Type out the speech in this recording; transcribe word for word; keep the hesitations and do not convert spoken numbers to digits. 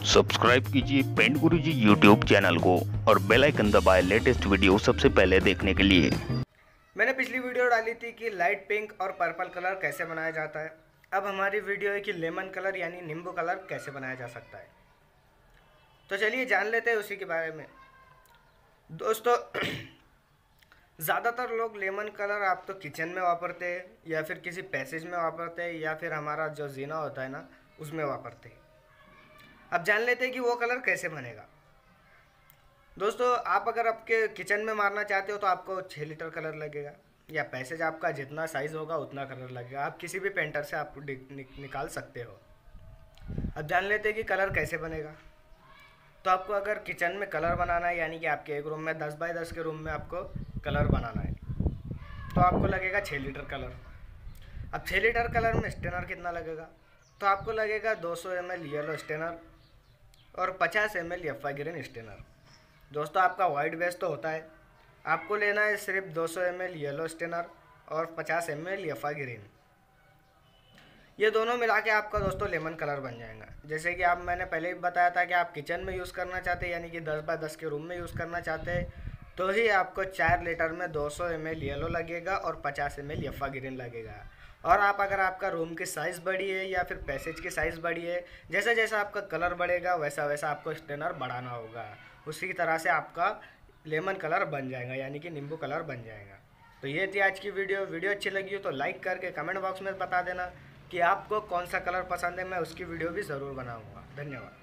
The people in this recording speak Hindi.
सब्सक्राइब कीजिए पेंट गुरुजी यूट्यूब चैनल को और बेल आइकन दबाएं लेटेस्ट वीडियो सबसे पहले देखने के लिए। मैंने पिछली वीडियो डाली थी कि लाइट पिंक और पर्पल कलर कैसे बनाया जाता है। अब हमारी वीडियो है कि लेमन कलर यानी नींबू कलर कैसे बनाया जा सकता है। तो चलिए जान लेते हैं उसी के बारे में। दोस्तों ज़्यादातर लोग लेमन कलर आप तो किचन में वापरते हैं या फिर किसी पैसेज में वापरते हैं या फिर हमारा जो जीना होता है ना उसमें वापरते हैं। अब जान लेते हैं कि वो कलर कैसे बनेगा। दोस्तों आप अगर आपके किचन में मारना चाहते हो तो आपको छः लीटर कलर लगेगा या पैसेज आपका जितना साइज़ होगा उतना कलर लगेगा। आप किसी भी पेंटर से आप नि, निकाल सकते हो। अब जान लेते हैं कि कलर कैसे बनेगा। तो आपको अगर किचन में कलर बनाना है यानी कि आपके एक रूम में दस बाई दस के रूम में आपको कलर बनाना है तो आपको लगेगा छः लीटर कलर। अब छः लीटर कलर में स्टेनर कितना लगेगा, तो आपको लगेगा दो सौ एम एल येलो स्टेनर और पचास एम एल यफ़ा ग्रीन स्टेनर। दोस्तों आपका वाइट बेस तो होता है, आपको लेना है सिर्फ दो सौ एम एल येलो स्टेनर और पचास एम एल यफ़ा ग्रीन। ये दोनों मिला के आपका दोस्तों लेमन कलर बन जाएगा। जैसे कि आप मैंने पहले ही बताया था कि आप किचन में यूज़ करना चाहते हैं यानी कि दस बाय दस के रूम में यूज़ करना चाहते हैं तो ही आपको चार लीटर में दो सौ एम एल येलो लगेगा और पचास एम एल यफ़ा ग्रीन लगेगा। और आप अगर आपका रूम की साइज़ बड़ी है या फिर पैसेज की साइज़ बड़ी है, जैसा जैसा आपका कलर बढ़ेगा वैसा वैसा आपको स्टेनर बढ़ाना होगा। उसी तरह से आपका लेमन कलर बन जाएगा यानी कि नींबू कलर बन जाएगा। तो ये थी आज की वीडियो। वीडियो अच्छी लगी हो तो लाइक करके कमेंट बॉक्स में बता देना कि आपको कौन सा कलर पसंद है। मैं उसकी वीडियो भी ज़रूर बनाऊँगा। धन्यवाद।